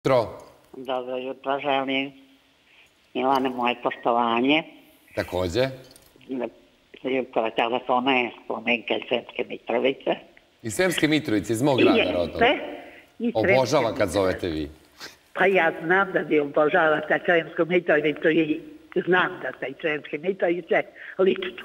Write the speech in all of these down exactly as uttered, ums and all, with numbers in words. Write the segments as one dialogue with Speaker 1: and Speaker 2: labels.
Speaker 1: Jutro.
Speaker 2: Dobro jutro želim. Milane, moje poštovanje.
Speaker 1: Takođe.
Speaker 2: Jutro telefona je spomenka iz Sremske Mitrovice.
Speaker 1: Iz Sremske Mitrovice, iz mog grada rodnog. Obožavam kad zovete vi.
Speaker 2: Pa ja znam da vi obožavate Sremsku Mitrovicu i znam da ste iz Sremske Mitrovice lično.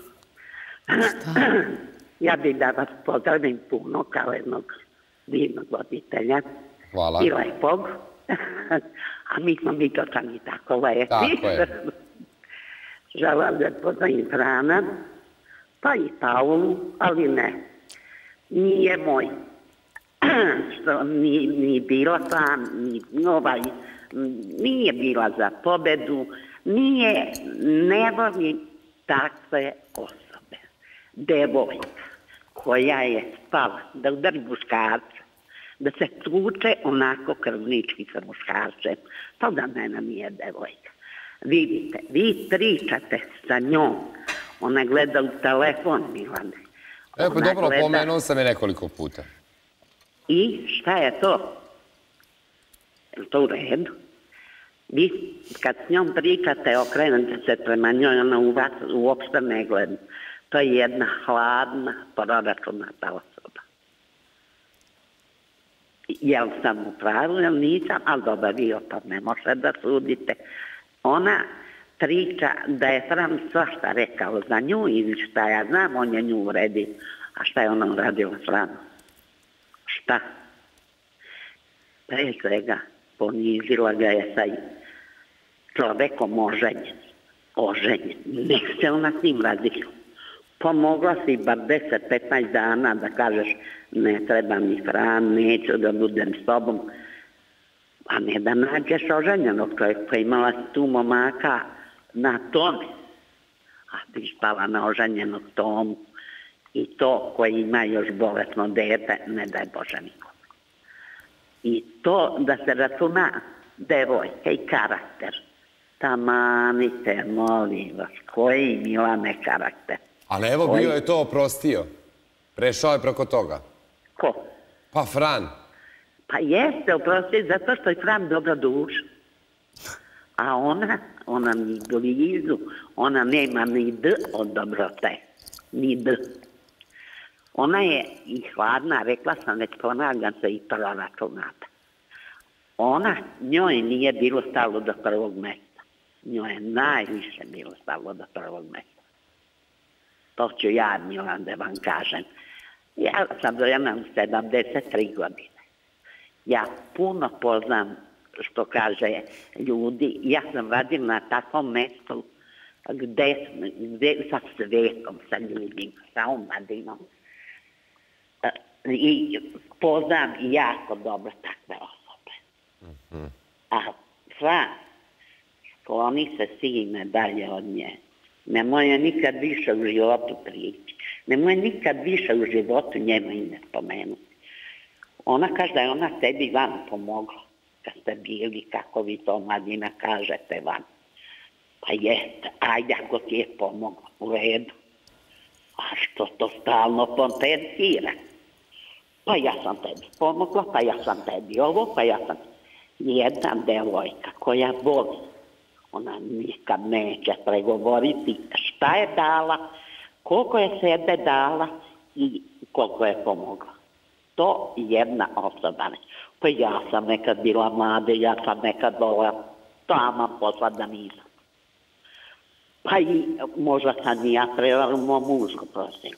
Speaker 2: Ja bih da vas pozdravim puno kao jednog divnog voditelja.
Speaker 1: Hvala.
Speaker 2: I lepog. A mi smo Mitočani tako lepi.
Speaker 1: Tako je.
Speaker 2: Želim da poznajim Frana, pa i Paulu, ali ne. Nije moj. Što ni, ni bila Fran, ni ovaj, nije bila za pobedu, nije, ne volim takve osobe. Devojka koja je spala da udari muškarca, da se tuče onako krvnički sa muškarcem, to da mene nije devojka. Vidite, vi pričate sa njom, ona gleda u telefon, Milane.
Speaker 1: Evo, pa dobro, pomenuo sam je nekoliko puta.
Speaker 2: I šta je to? Je to u redu? Vi kad s njom pričate, okrenete se prema njoj, ona u vas uopšte ne gleda. To je jedna hladna, proračunata osoba. Jel sam u pravu, jel nisam, ali dobro, vi o tom ne možete da sudite. Ona priča da je Fran svašta rekao za nju ili šta ja znam, on je nju uredio. A šta je ona uradila Franu? Šta? Pre svega ponizila ga je sa čovekom oženjen. Oženjen. Nek se ona s njim razila. Pomogla si bar deset do petnaest dana da kažeš ne treba mi Fran, neću da budem s tobom. A ne da nađeš oženjenog čovjeka, imala si tu momaka na tome. A ti spala na oženjenog tomu. I to koji ima još bolesno dete, ne daj Bože nikom. I to da se računa devojka i karakter. Tamanite, molim vas, koji Milane karakter.
Speaker 1: Ali evo, bio je to oprostio. Prešao je preko toga.
Speaker 2: Ko?
Speaker 1: Pa Fran.
Speaker 2: Pa jeste oprostio, zato što je Fran dobra duša. A ona, ona ni blizu, ona nema ni D od dobrote. Ni D. Ona je i hladna, rekla sam, već ponavljam se i proračunata. Ona, njoj nije bilo stalo do prvog mesta. Njoj je najviše bilo stalo do prvog mesta. To ću ja, Milan, da vam kažem. Ja sam dojena u sedamdeset tri godine. Ja puno poznam, što kaže ljudi. Ja sam radila na takvom mestu gde, gde sa svetom, sa ljudima, sa omladinom. I poznam jako dobro takve osobe. Mm-hmm. A Fran, skloni se sine dalje od nje. Nemoj je nikad više u životu prići. Nemoj nikad više u životu njemu ime spomenuti. Ona kaže da je ona tebi van pomogla. Kad ste bili, kako vi to mladina kažete van. Pa jeste, ajde ako ti je pomogla, u redu. A što to stalno potencira? Pa ja sam tebi pomogla, pa ja sam tebi ovo, pa ja sam... Jedna devojka koja voli, ona nikad neće pregovoriti šta je dala, koliko je sebe dala i koliko je pomogla. To jedna osoba ne. Pa ja sam nekad bila mlada, ja sam nekad volila tamo posla da nisam. Pa i možda sam i ja trebala u mom mužu, prosim.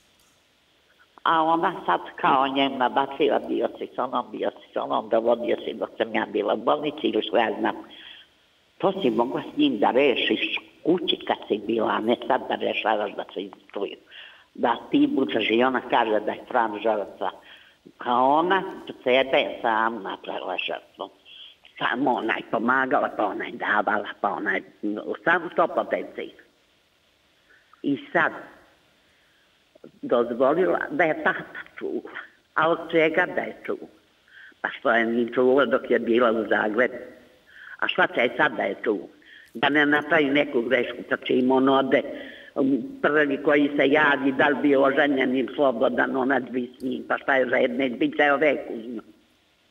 Speaker 2: A ona sad kao njem nabacila bio si s onom, bio si s onom, dovodio si dok sam ja bila u bolnici ili što ja znam. To si mogla s njim da rešiš kući kad si bila, a ne sad da rešavaš da se istuju. Da ti budeš i ona kaže da je Fran žrtva. A ona sebe sam napravila žrtvu. Samo ona je pomagala, pa ona je davala, pa ona je samo to potencija. I sad dozvolila da je tata čuva. A od čega da je čuva? Pa što je ni čuva dok je bila u Zagrebu. A šta će je sad da je čuva? Da ne napravi neku grešku, pa će im on ode prvi koji se javi, da li bi oženjen ili slobodan, ona dvi s njim, pa šta je žedne, bit će ove uz njom.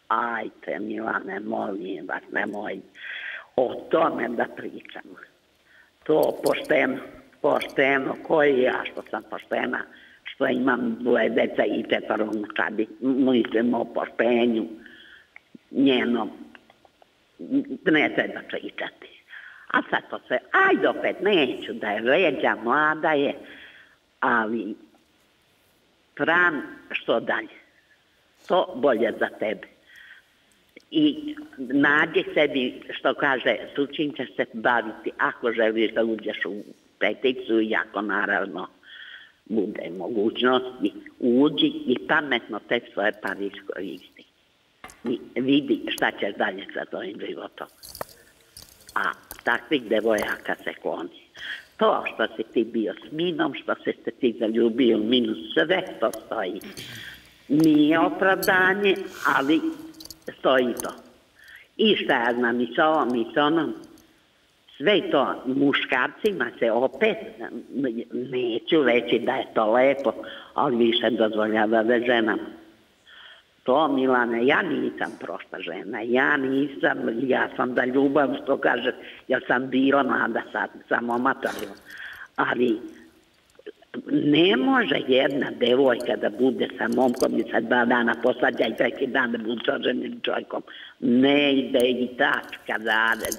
Speaker 2: Ajte, Milane, molim vas, nemoj o tome da pričamo. To pošteno, pošteno, koji ja što sam poštena, što imam dvoje deca i četvoro unučadi, mislim o poštenju njenom, ne treba pričati. A sad to sve, ajde opet, neću da je leđa, mlada je, ali Fran, što dalje? To bolje za tebe. I nađi sebi, što kaže, tu čim ćeš se baviti, ako želiš da uđeš u peticu, i ako naravno bude mogućnosti, uđi i pametno te svoje pare iskoristi. I vidi šta ćeš dalje sa tvojim životom. A takvih devojaka se kloni. To što si ti bio s Minom, što si se ti zaljubio u Minu, sve to stoji. Nije opravdanje, ali stoji to. I šta ja znam, i s ovom, i s onom, sve to muškarcima se opet, neću reći da je to lepo, ali više dozvoljava da ženama. To, Milane, ja nisam prosta žena, ja nisam, ja sam da ljubav, što kaže, ja sam bila mlada sad, sam omatarila, ali ne može jedna devojka da bude sa momkom i sa dva dana posvađa i treki dan da bude sa ženim čovjekom. Ne ide i tačka zarez.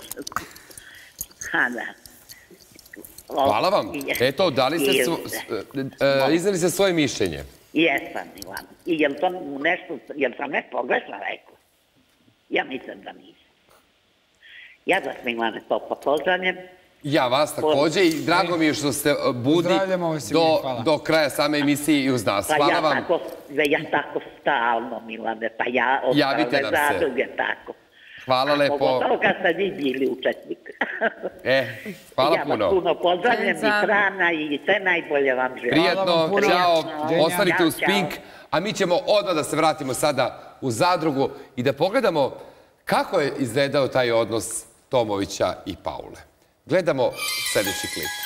Speaker 1: Hvala vam. Eto, dali ste, iznali ste svoje mišljenje.
Speaker 2: Jesam, Milana. I jel to nešto, jel sam nešto pogrešno rekao? Ja mislim da nisam. Ja vas, Milane, to pozdravljam.
Speaker 1: Ja vas također i drago mi je što ste budni do kraja same emisije i uz nas. Hvala vam.
Speaker 2: Ja tako stalno, Milane, pa ja
Speaker 1: javite nam se.
Speaker 2: Zadruge tako.
Speaker 1: Hvala lepo.
Speaker 2: Pogotovo kad ste vi bili učesnik.
Speaker 1: E, hvala puno.
Speaker 2: Ja vas puno pozdravljam i Frana i sve najbolje vam želim.
Speaker 1: Prijetno, čao, ostanite uz Pink, a mi ćemo odmah da se vratimo sada u Zadrugu i da pogledamo kako je izgledao taj odnos Tomovića i Paule. Gledamo sljedeći klip.